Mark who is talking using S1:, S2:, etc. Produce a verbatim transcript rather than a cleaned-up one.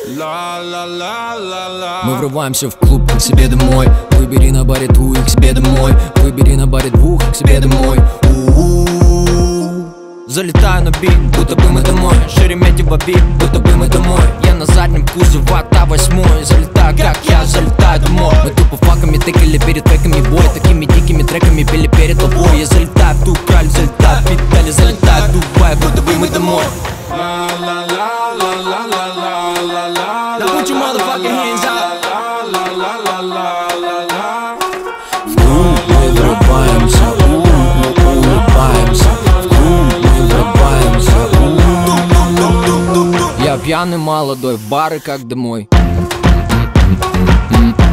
S1: Мы врываемся в клуб к себе домой. Выбери на баре двух к себе домой. Выбери на баре двух к себе домой. У-у-у. Залетаю на бит, будто бы мы домой. Шереметьево бит, будто бы мы домой. Я на заднем кузове та восьмой. Залетаю, как я залетаю домой. Мы тупо факами тыкали перед треками бой. Такими дикими треками пели перед толпой. Я залетаю в ту краль, залетаю в педали, залетаю в Дубай, будто бы мы домой. Now put your motherfucking hands up. В клуб мы врываемся, мы улыбаемся. В клуб мы врываемся. Я пьяный молодой, в бары как домой.